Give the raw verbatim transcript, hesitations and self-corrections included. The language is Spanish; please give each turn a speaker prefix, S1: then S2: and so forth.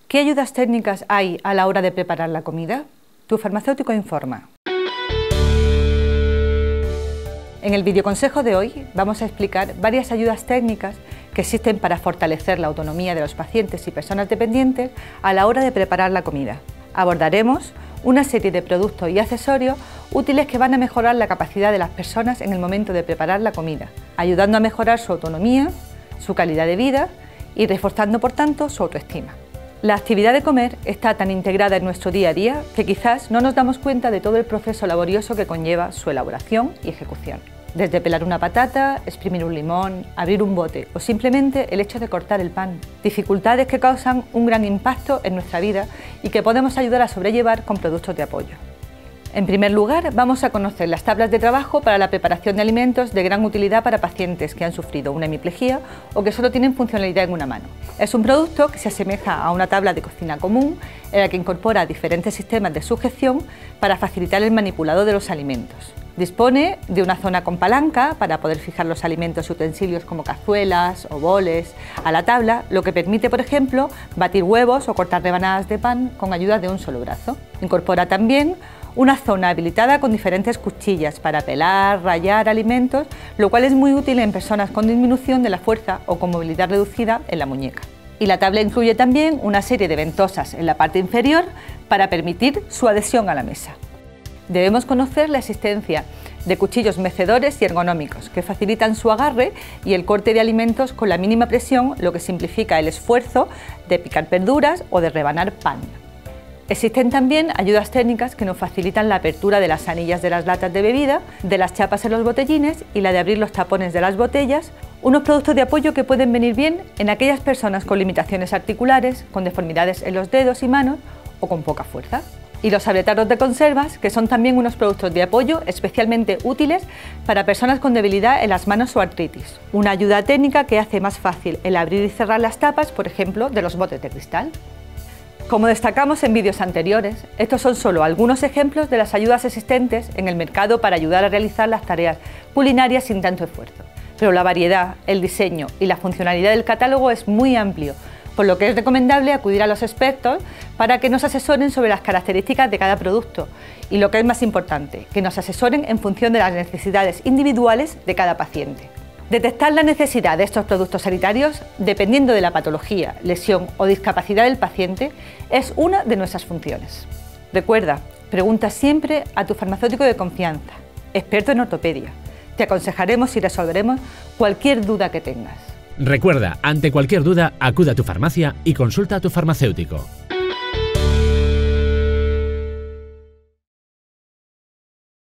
S1: ¿Qué ayudas técnicas hay a la hora de preparar la comida? Tu farmacéutico informa. En el videoconsejo de hoy vamos a explicar varias ayudas técnicas que existen para fortalecer la autonomía de los pacientes y personas dependientes a la hora de preparar la comida. Abordaremos una serie de productos y accesorios útiles que van a mejorar la capacidad de las personas en el momento de preparar la comida, ayudando a mejorar su autonomía, su calidad de vida y reforzando, por tanto, su autoestima. La actividad de comer está tan integrada en nuestro día a día que quizás no nos damos cuenta de todo el proceso laborioso que conlleva su elaboración y ejecución. Desde pelar una patata, exprimir un limón, abrir un bote o simplemente el hecho de cortar el pan. Dificultades que causan un gran impacto en nuestra vida y que podemos ayudar a sobrellevar con productos de apoyo. En primer lugar, vamos a conocer las tablas de trabajo para la preparación de alimentos de gran utilidad para pacientes que han sufrido una hemiplegia o que solo tienen funcionalidad en una mano. Es un producto que se asemeja a una tabla de cocina común en la que incorpora diferentes sistemas de sujeción para facilitar el manipulado de los alimentos. Dispone de una zona con palanca para poder fijar los alimentos y utensilios como cazuelas o boles a la tabla, lo que permite, por ejemplo, batir huevos o cortar rebanadas de pan con ayuda de un solo brazo. Incorpora también una zona habilitada con diferentes cuchillas para pelar, rallar alimentos, lo cual es muy útil en personas con disminución de la fuerza o con movilidad reducida en la muñeca. Y la tabla incluye también una serie de ventosas en la parte inferior para permitir su adhesión a la mesa. Debemos conocer la existencia de cuchillos mecedores y ergonómicos que facilitan su agarre y el corte de alimentos con la mínima presión, lo que simplifica el esfuerzo de picar verduras o de rebanar pan. Existen también ayudas técnicas que nos facilitan la apertura de las anillas de las latas de bebida, de las chapas en los botellines y la de abrir los tapones de las botellas, unos productos de apoyo que pueden venir bien en aquellas personas con limitaciones articulares, con deformidades en los dedos y manos o con poca fuerza. Y los abretaros de conservas, que son también unos productos de apoyo especialmente útiles para personas con debilidad en las manos o artritis. Una ayuda técnica que hace más fácil el abrir y cerrar las tapas, por ejemplo, de los botes de cristal. Como destacamos en vídeos anteriores, estos son solo algunos ejemplos de las ayudas existentes en el mercado para ayudar a realizar las tareas culinarias sin tanto esfuerzo. Pero la variedad, el diseño y la funcionalidad del catálogo es muy amplio, por lo que es recomendable acudir a los expertos para que nos asesoren sobre las características de cada producto y, lo que es más importante, que nos asesoren en función de las necesidades individuales de cada paciente. Detectar la necesidad de estos productos sanitarios, dependiendo de la patología, lesión o discapacidad del paciente, es una de nuestras funciones. Recuerda, pregunta siempre a tu farmacéutico de confianza, experto en ortopedia. Te aconsejaremos y resolveremos cualquier duda que tengas.
S2: Recuerda, ante cualquier duda, acude a tu farmacia y consulta a tu farmacéutico.